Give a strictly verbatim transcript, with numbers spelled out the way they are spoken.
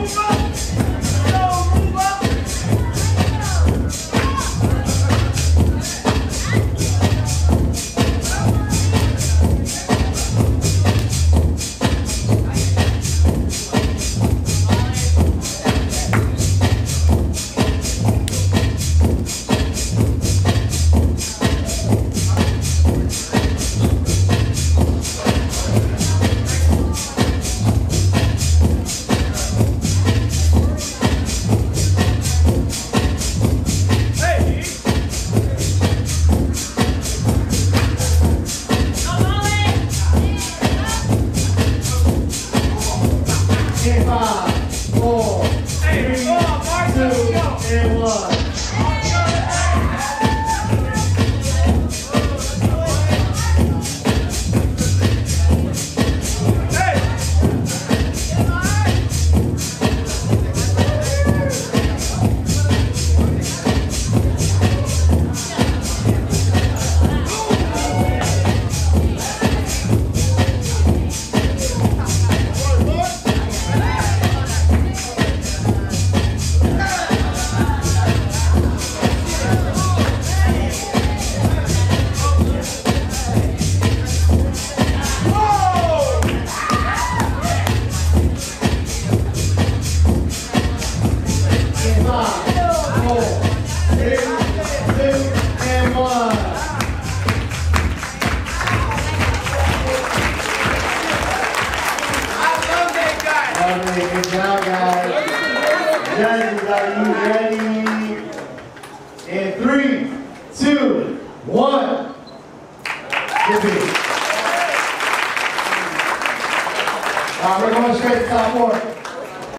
Good job, guys. Judges, are you ready? In three, two, one. Good beat. All right, we're going straight to top four.